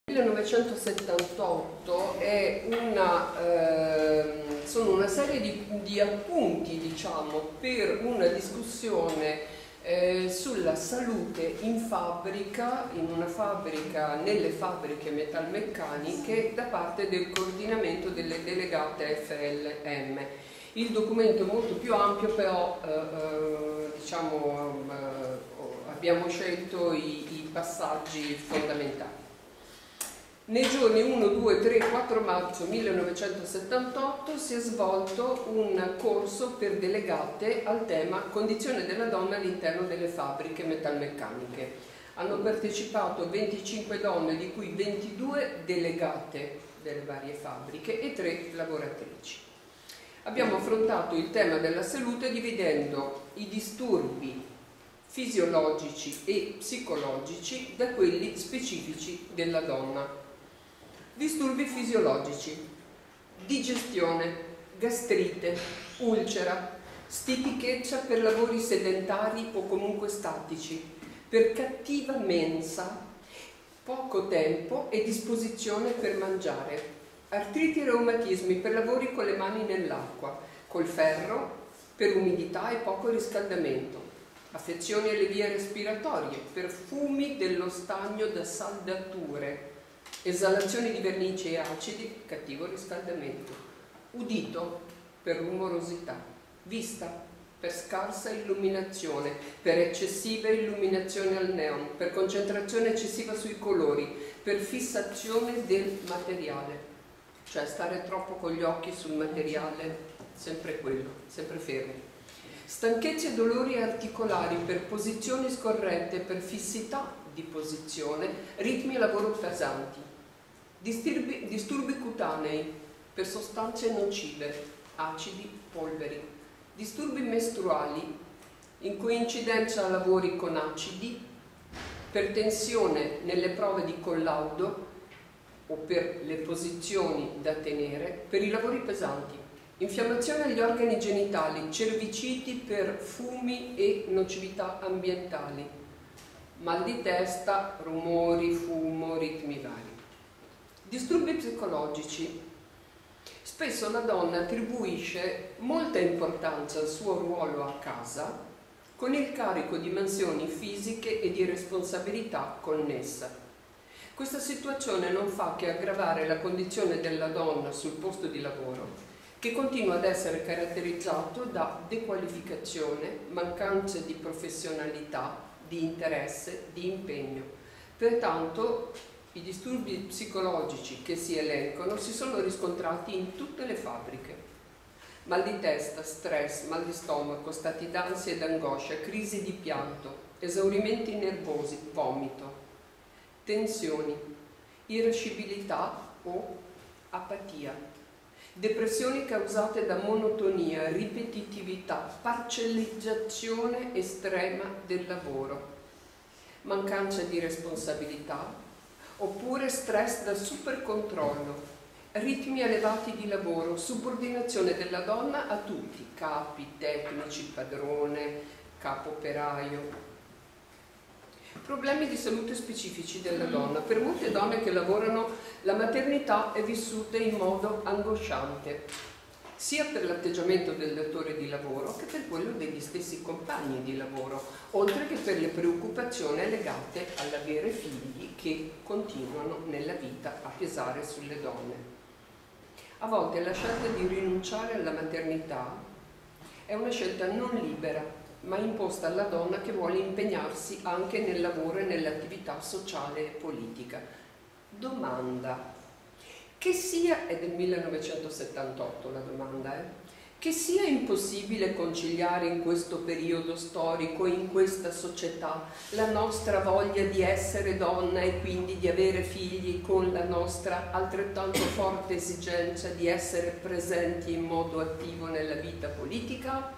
1978 sono una serie di appunti, diciamo, per una discussione sulla salute in fabbrica, nelle fabbriche metalmeccaniche, da parte del coordinamento delle delegate FLM. Il documento è molto più ampio, però abbiamo scelto i passaggi fondamentali. Nei giorni 1, 2, 3, 4 marzo 1978 si è svolto un corso per delegate al tema Condizione della donna all'interno delle fabbriche metalmeccaniche. Hanno partecipato 25 donne, di cui 22 delegate delle varie fabbriche e 3 lavoratrici. Abbiamo affrontato il tema della salute dividendo i disturbi fisiologici e psicologici da quelli specifici della donna. Disturbi fisiologici: digestione, gastrite, ulcera, stitichezza per lavori sedentari o comunque statici, per cattiva mensa, poco tempo e disposizione per mangiare, artriti e reumatismi per lavori con le mani nell'acqua, col ferro, per umidità e poco riscaldamento, affezioni alle vie respiratorie, per fumi dello stagno da saldature, esalazioni di vernici e acidi, cattivo riscaldamento, udito per rumorosità, vista per scarsa illuminazione, per eccessiva illuminazione al neon, per concentrazione eccessiva sui colori, per fissazione del materiale, cioè stare troppo con gli occhi sul materiale, sempre quello, sempre fermi. Stanchezze e dolori articolari per posizioni scorrette, per fissità di posizione, ritmi e lavoro pesanti, disturbi cutanei per sostanze nocive, acidi, polveri, disturbi mestruali in coincidenza a lavori con acidi, per tensione nelle prove di collaudo o per le posizioni da tenere, per i lavori pesanti, infiammazione agli organi genitali, cerviciti per fumi e nocività ambientali, mal di testa, rumori, fumo, ritmi vari. Disturbi psicologici. Spesso la donna attribuisce molta importanza al suo ruolo a casa, con il carico di mansioni fisiche e di responsabilità connessa. Questa situazione non fa che aggravare la condizione della donna sul posto di lavoro, che continua ad essere caratterizzato da dequalificazione, mancanza di professionalità, di interesse, di impegno. Pertanto i disturbi psicologici che si elencano si sono riscontrati in tutte le fabbriche. Mal di testa, stress, mal di stomaco, stati d'ansia ed angoscia, crisi di pianto, esaurimenti nervosi, vomito, tensioni, irascibilità o apatia, depressioni causate da monotonia, ripetitività, parcellizzazione estrema del lavoro, mancanza di responsabilità, oppure stress da supercontrollo, ritmi elevati di lavoro, subordinazione della donna a tutti, capi, tecnici, padrone, capo operaio. Problemi di salute specifici della donna. Per molte donne che lavorano, la maternità è vissuta in modo angosciante, sia per l'atteggiamento del datore di lavoro che per quello degli stessi compagni di lavoro, oltre che per le preoccupazioni legate all'avere figli che continuano nella vita a pesare sulle donne. A volte la scelta di rinunciare alla maternità è una scelta non libera, ma imposta alla donna che vuole impegnarsi anche nel lavoro e nell'attività sociale e politica. Domanda: che sia, è del 1978 la domanda, che sia impossibile conciliare in questo periodo storico, in questa società, la nostra voglia di essere donna e quindi di avere figli con la nostra altrettanto forte esigenza di essere presenti in modo attivo nella vita politica?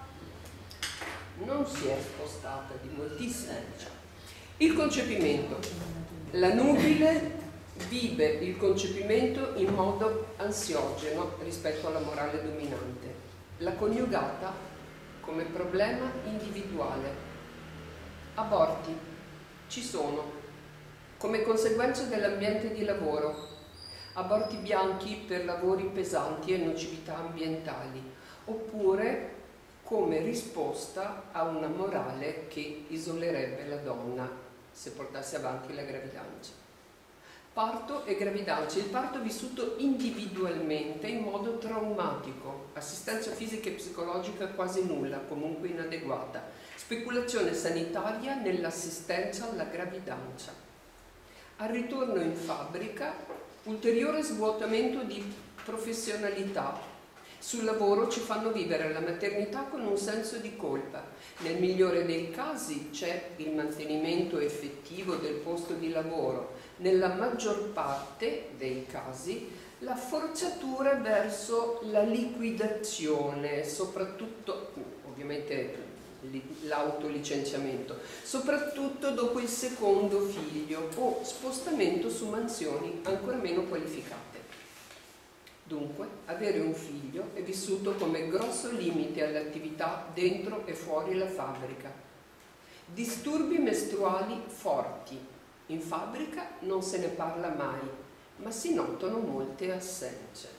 Non si è spostata di moltissimo, diciamo. Il concepimento. La nubile vive il concepimento in modo ansiogeno rispetto alla morale dominante. La coniugata come problema individuale. Aborti ci sono, come conseguenza dell'ambiente di lavoro, aborti bianchi per lavori pesanti e nocività ambientali, oppure come risposta a una morale che isolerebbe la donna se portasse avanti la gravidanza. Parto e gravidanza. Il parto vissuto individualmente in modo traumatico, assistenza fisica e psicologica quasi nulla, comunque inadeguata, speculazione sanitaria nell'assistenza alla gravidanza. Al ritorno in fabbrica, ulteriore svuotamento di professionalità. Sul lavoro ci fanno vivere la maternità con un senso di colpa. Nel migliore dei casi c'è il mantenimento effettivo del posto di lavoro. Nella maggior parte dei casi la forzatura verso la liquidazione, soprattutto, ovviamente l'autolicenziamento, soprattutto dopo il secondo figlio o spostamento su mansioni ancora meno qualificate. Dunque, avere un figlio è vissuto come grosso limite all'attività dentro e fuori la fabbrica. Disturbi mestruali forti. In fabbrica non se ne parla mai, ma si notano molte assenze.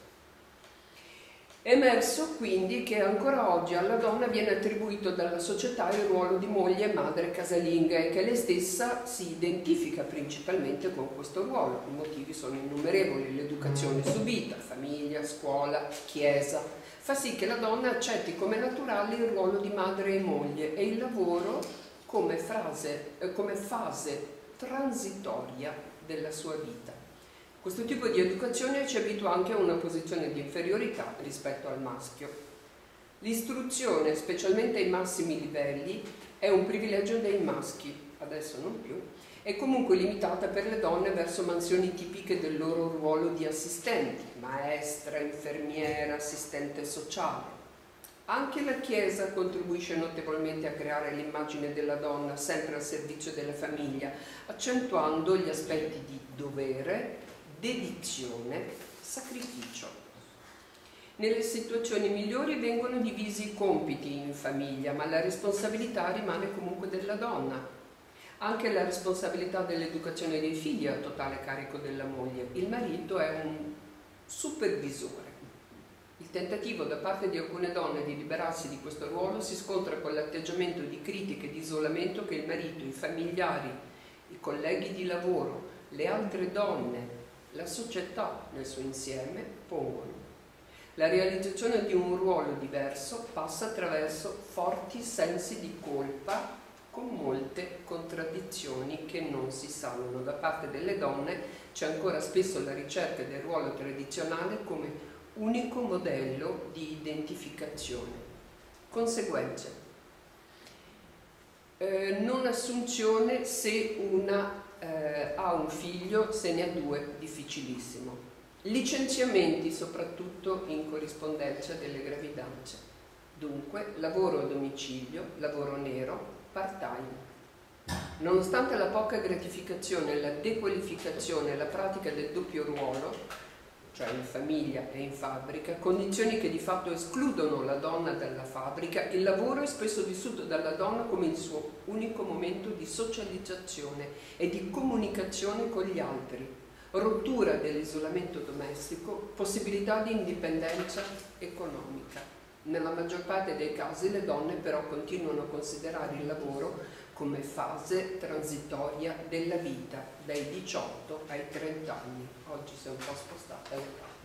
È emerso quindi che ancora oggi alla donna viene attribuito dalla società il ruolo di moglie e madre casalinga e che lei stessa si identifica principalmente con questo ruolo. I motivi sono innumerevoli: l'educazione subita, famiglia, scuola, chiesa, fa sì che la donna accetti come naturale il ruolo di madre e moglie e il lavoro come fase transitoria della sua vita. Questo tipo di educazione ci abitua anche a una posizione di inferiorità rispetto al maschio. L'istruzione, specialmente ai massimi livelli, è un privilegio dei maschi, adesso non più, è comunque limitata per le donne verso mansioni tipiche del loro ruolo di assistenti, maestra, infermiera, assistente sociale. Anche la Chiesa contribuisce notevolmente a creare l'immagine della donna sempre al servizio della famiglia, accentuando gli aspetti di dovere, dedizione, sacrificio. Nelle situazioni migliori vengono divisi i compiti in famiglia, ma la responsabilità rimane comunque della donna. Anche la responsabilità dell'educazione dei figli è a totale carico della moglie. Il marito è un supervisore. Il tentativo da parte di alcune donne di liberarsi di questo ruolo si scontra con l'atteggiamento di critica e di isolamento che il marito, i familiari, i colleghi di lavoro, le altre donne, la società nel suo insieme pongono. La realizzazione di un ruolo diverso passa attraverso forti sensi di colpa con molte contraddizioni che non si sanno. Da parte delle donne c'è ancora spesso la ricerca del ruolo tradizionale come unico modello di identificazione. Conseguenze. Non assunzione se una ha un figlio, se ne ha due, difficilissimo. Licenziamenti soprattutto in corrispondenza delle gravidanze. Dunque, lavoro a domicilio, lavoro nero, part-time. Nonostante la poca gratificazione, la dequalificazione e la pratica del doppio ruolo, cioè in famiglia e in fabbrica, condizioni che di fatto escludono la donna dalla fabbrica, il lavoro è spesso vissuto dalla donna come il suo unico momento di socializzazione e di comunicazione con gli altri, rottura dell'isolamento domestico, possibilità di indipendenza economica. Nella maggior parte dei casi le donne però continuano a considerare il lavoro come fase transitoria della vita, dai 18 ai 30 anni. Oggi si è un po' spostata l'età.